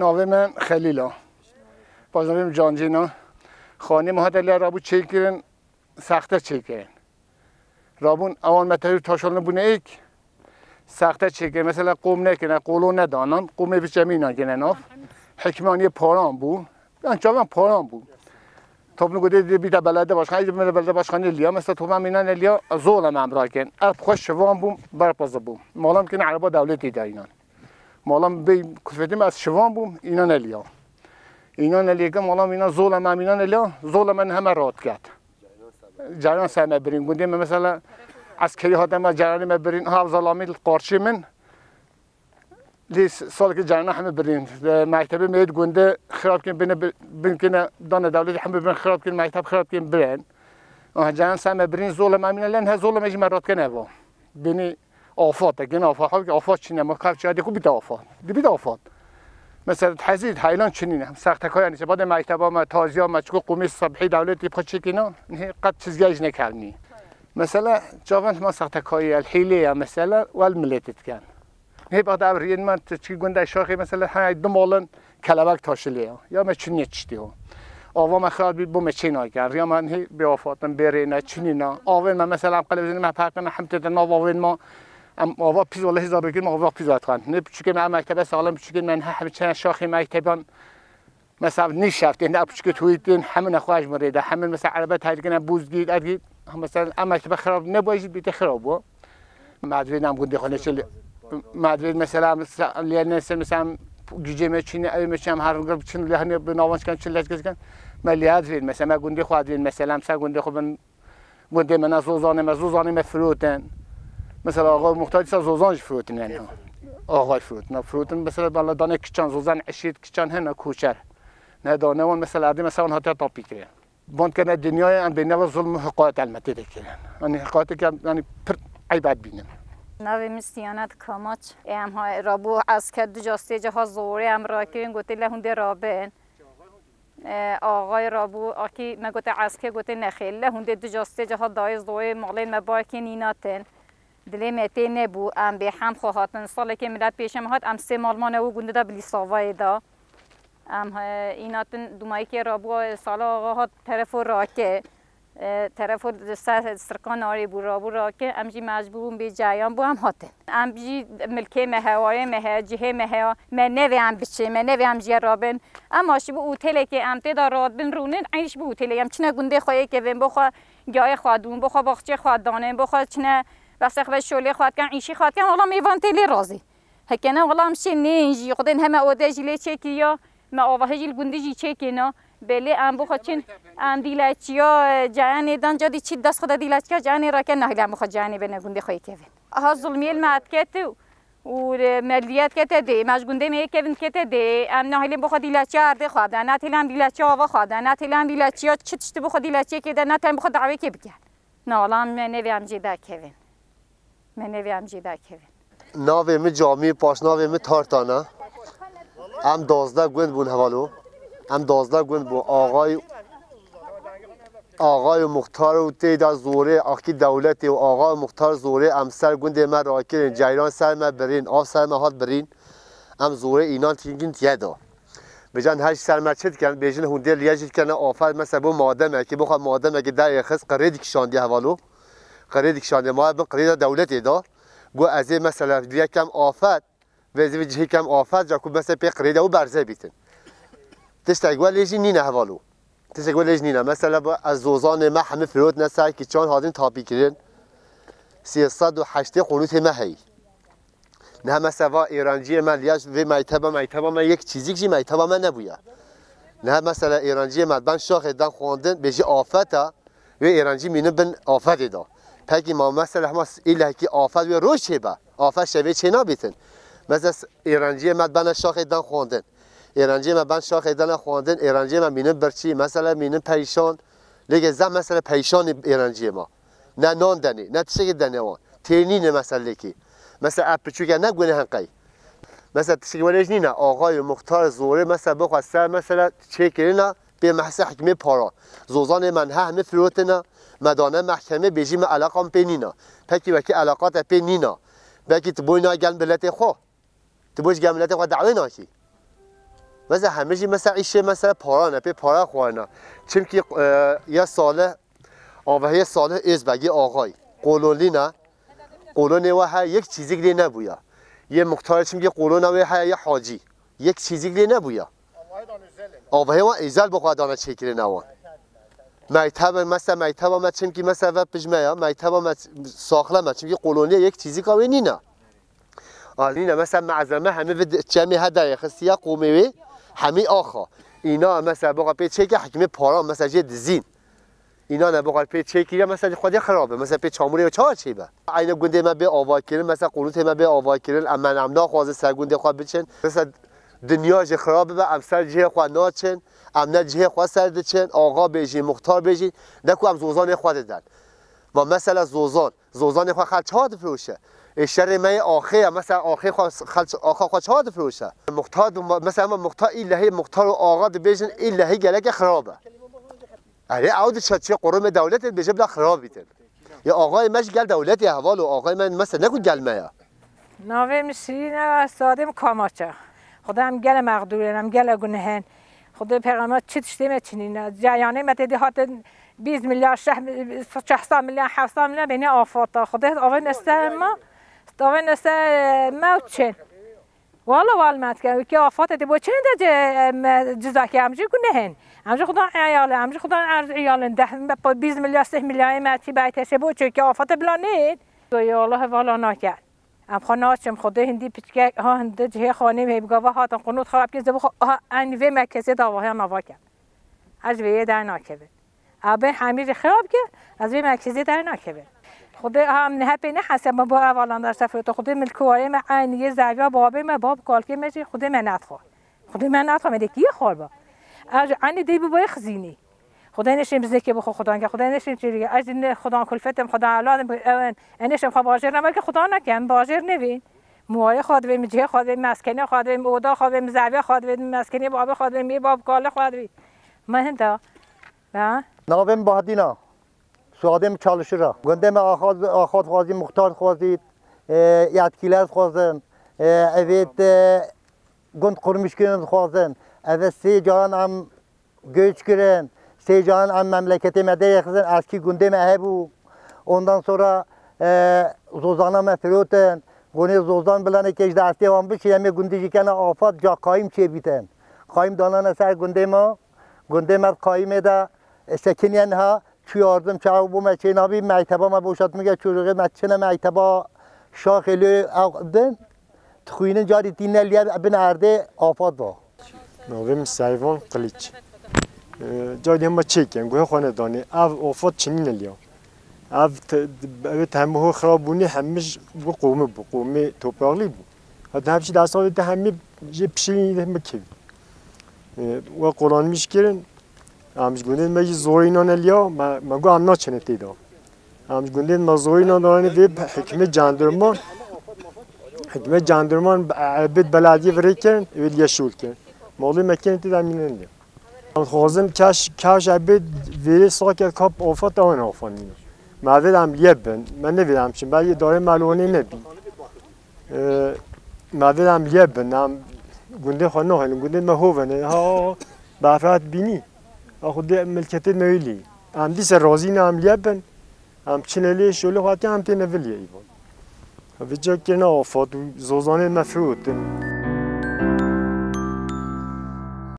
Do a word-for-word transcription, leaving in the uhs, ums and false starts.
ناوی من خلیلا بازم جانجینا خانه ما هدلی رابو چیکرن سخته چیکرن رابون اول متری تاشون بونه ایک سخته چیکرن مثلا قوم نکنه قولو ندانن قوم بیش جمینا کنن حکمانی پاران بو انجام پاران بو توپ نگوده بیده بلده باش خیلی بلده باش خانی لیا مثلا توپ هم اینان لیا زول هم را کن اب خوش شوام بوم برپاز بوم مالام کنه عربا دولتی دا اینان مالام بی کفتیم از شوام بوم اینان لیا اینان لیا که مالام اینا زول هم اینان لیا زول من همه راد کرد جریان سرمه برین گونده مثلا عسکری هاتم جریان ما برین ها ظلامی قارچی من لیس سال که جریان همه برین مکتب مید گونده خراب کن بین بین کنه دانه دولتی همه برین خراب کن مکتب خراب کن برین آه جریان سرمه برین ظلم امینه لن ها ظلم اجی مرات کنه با بینی آفات اگه آفات ها که آفات چینه ما خراب شده خوب بیت آفات دی بیت آفات مثلا تحصیل هایلان چنینه هم سخت کاری نیست بعد مکتبا ما تازیا ما چکو قومی صبحی دولتی بخواد چی کنه نه قد چیزیش نکردنی مثلا جوان ما سخت کاری الحیله مثلا والملتت کن هی بعد ابرید من چی گنده شاخی مثلا های دو مالن کلبک تاشلیه یا ما چنین چتیو آوا ما خراب بی بوم چینا کرد یا من هی به آفاتم برینه چنینا آوین ما مثلا قلب زنی ما پاکن حمت دنا آوین ما ام آوا پیز والله هزار بگیر ما آوا پیز اتخان نه چون من مکتب سالم چون من همه چند شاخی مکتبان مثلا نیشفت نه چون تویتین همه نخواهش مریده همه مثلا عربه تاجگن بوزگید ادید مثلا اما مکتب خراب نباید بیت خراب و مدرید هم گنده خانه چلی مدرید مثلا لیان مثلا گیجه میچینه ای میچم هر گرب چین لیان به نوانش کن چلش کن ملیات وید مثلا گنده خواهد وید مثلا مثلا گنده خوب گنده من از روزانه من روزانه مفروتن مثلا آقا محتاج است زوزانش فروتن یعنی آقای فروتن فروتن مثلا بالا دانه کچان زوزان عشید کچان هن کوچر نه دانه اون مثلا عادی مثلا اون هات تاپی کرد بند کنه دنیای ان بین ظلم حقوق البته دیگه یعنی حقوقی که یعنی پر عیبت بینم نوی مسیانت کامچ ام های رابو از کد جاسته جها زوری ام راکین گوتی لهون درابن آقای رابو آکی مگوت عسکر گوتی نخیل لهون در جاسته جها دایز دوی مالین مبارکی نیناتن دلی متی نبو ام به هم خواهاتن سالی که ملت پیشم هات ام سه مالمان او گنده دا بلی ساوای دا ام ایناتن دومایی که رابو سالا آقا هات طرف راکه طرف سرکان آری بو رابو راکه ام جی مجبورم به جایان بو هم هاته ام جی ملکه مهواره مه جهه مه من نوی ام بچه من نوی ام جی رابن اما شی بو اوتله که ام تدا راد بن رونن عینش بو اوتله ام چنه گنده خواه که بن بخوا گای خادون بخوا باغچه خاد دانه بخوا چنه بس اخبار شولی خواهد کن عیشی خواهد کن والله میوان تلی رازی هکنه والله همشه نینجی خودن همه اوده جلی چکی یا ما آواه جل گنده جی چکی نه بله ام بخواد چین ام دیلچیا جانی دان جدی چی دست خدا دیلچیا جانی را که نه لام بخواد جانی بنه گنده خواهی کهون ها ظلمیل مات کتو و ملیت کته دی ماش گنده می کهون کته دی ام نه لام بخواد دیلچیا ارده خواهد نه تلام دیلچیا آوا خواهد نه تلام دیلچیا چی چی بخواد دیلچیا که نه تام بخواد دعوی که بکن نه والله من نویم جدا کهون من نویم جدا کهون ناوی می جامی پاش ناوی می تارتانه ام دوازده گوند بون حوالو ام دوازده گوند بون آقای آقای مختار و تیدا زوره آخی دولتی و آقای مختار زوره ام سر گوند ما راکرین جایران سر ما برین آف سر ما هات برین ام زوره اینان تینگین تیدا بجان هش سر ما چت کن بیجن هندل لیاجت کنه آفر مثلا بو مادمه که بخواد مادمه که در خص قرید کشاندی حوالو قرید کشاندی ما بن قرید دولتی دا گو از مثلا یکم آفت و از وجه کم آفت جا کوب مثلا پی قرید او برزه بیتن تشتگوال لیجی نینه حوالو تشتگوال لیج نینه مثلا با از زوزان ما همه فرود نسای که چون هادین تابی کردن سیصد و هشت قنوت ما هی نه مثلا ایرانجی من لیاج و میتابا میتابا من یک چیزی که میتابا من نبوده نه مثلا ایرانجی من بن شاخ دن خواندن بیشی آفته و ایرانجی مینه بن آفته دا پکی ما مثلا هم ایله کی آفت و روش با آفت شوی چه نبیتن مثلا ایرانجی من بن شاخ دن خواندن ایرانجی من بن شاخ دن خواندن ایرانجی من مینه برچی مثلا مینه پریشان لیگ زم مثلا پریشان ایرانجی ما نه نان دنی نه تشک دنی وان تینی نه مثلا کی مثلا اپچو که نگونه هنقی مثلا تشک ولیج نه آقای مختار زوره مثلا بخواد سر مثلا چه کنه به محض حکم پارا زوزان من همه فروتنا مدانه محکمه بیجیم علاقام پینینا پکی وکی علاقات پینینا بکی تبوی ناگل ملت خو تبویش گل ملت خو دعوی ناکی مثلا همیشه مثلا ایشه مثلا پارانه پی پارا خوانه چون که یا ساله آوهی ساله از بگی آقای قولونی نه قولونی و ها یک چیزی که نبویا یه مختار چون که قولون و ها یه حاجی یک چیزی که نبویا آوهی و ایزال بخواد دانه چیکری نوان مکتب مثلا مکتب ما چون که مثلا و پجمه مکتب ما ساخله ما چون که قولونی یک چیزی که نه آلینه مثلا معظمه همه و جمعی هدای خسیه قومی همه آخا اینا مثلا بقى پی چه که حکمه پارا مثلا جد زین اینا نه بقى پی چه که مثلا خودی خرابه مثلا پی چاموری و چهار چی به عین گنده ما به آوا کردن مثلا قنوت ما به آوا کردن اما امنا خواز سرگنده خوا بچن مثلا دنیا ج خرابه و امسر جه خوا ناچن امنا جه خوا سرد چن آقا بیجی مختار بیجی نکو ام زوزان خود دادن و مثلا زوزان زوزان خوا خل چهار فروشه الشر ما آخه مثلا آخه خالص آخه خواهد چهار فروشه مختار مثلا مختار این لحی مختار و آقا بیشن این لحی گله خرابه علی عود شاچی قرم دولت بیشه بلا خراب بیتن یا آقای مش گل دولتی حوال و آقای من مثلا نکن گل مایا ناوی مسینا سادم کاماچه خدا هم گل مقدورن هم گل گنهن خدا پیغمبر چی تشتیم چنین جایانه متدی هات بیست میلیارد شصت میلیون هفتصد میلیون بین آفات خدا آوای نسته ما داوی نسته موت چن والا والمات که که آفات دی با چند درجه جزا که همچی کنهن همچی خدا عیاله همچی خدا عرض عیاله ده بیست میلیارد سه میلیون ماتی بیتشه بود چون که آفات بلانید یا الله والا نکرد ام خانه‌چم خدا هندی پیچک ها هندی جه خانه می بگاه هاتن قنوت خراب که زبخ انوی مرکزی داواه نوا کرد از وی در ناکبه آبه حمیر خراب کرد از وی مرکزی در ناکبه خدا هم نه پی نه حسب ما با اولان در سفر تو خدا ملکواره ما عینیه زاویه بابه ما باب کالکی میشه خدا من نتخواه خدا من نتخواه میده کی خور با از عینی دی بابای خزینی خدا نشیم زکی بخو خدا که خدا نشیم چیزی از این خدا کلفتم خدا اولادم اون انشم خدا باجر نمیشه که خدا نکن باجر نوین موهای خود و مجه خود و مسکنه خود و اودا خود و زاویه خود و مسکنه باب خود و می باب کال خود و ما هندا با ناویم بادینا سوادم çalışıra. Gündeme ahad ahad خوازی مختار خوازید یادکیلر خوازم evet گند kurmuş günün خوازم evet سی جان هم göç giren سی جان هم memleketi medeye kızın eski gündeme hebu ondan sonra zozana mefruten gone zozan bilen ki dasti devam bir şey mi gündeci kana afat ja kaim çe biten kaim danan ser gündeme gündeme kaim eda sekinen ha چیاردم چاو بو مچین ابی مکتبا ما بوشات میگه چورغه مچنه مکتبا شاخلو عقدن تخوینن جاری دینلیه ابن ارده آفاد با ناویم سایوان قلیچ جایی هم چیکن گوه خانه دانی او آفاد چنین لیا او اوت همه خرابونی همش بو قومه بو قومه توپراغلی بو حتی همچی دست آده ده همه یه پشیلی ده مکی و قرآن میشکرن امش گوندن مگه زوری نانلیا ما گو امنا چنتی دا امش گوندن ما زوری نانلیا وی حکمت جاندرمان حکمت جاندرمان عبد بلادی وریکن ویل یشول کن مالی مکنتی دا میننده ام خوازم کاش کاش عبد ویل ساکت کاپ آفات آن آفانی ما ویدم لیبن من نویدم چون بعد داره معلومه نبی ما ویدم لیبن ام گوندن خانه هنگ گوندن ما هوونه ها بافراد بینی خود ملکتی نویلی ام دیس رازی نام لیبن ام چنلی شوله خاطی ام تنویلیه ایوان و جا کنه آفات و زوزانه مفروض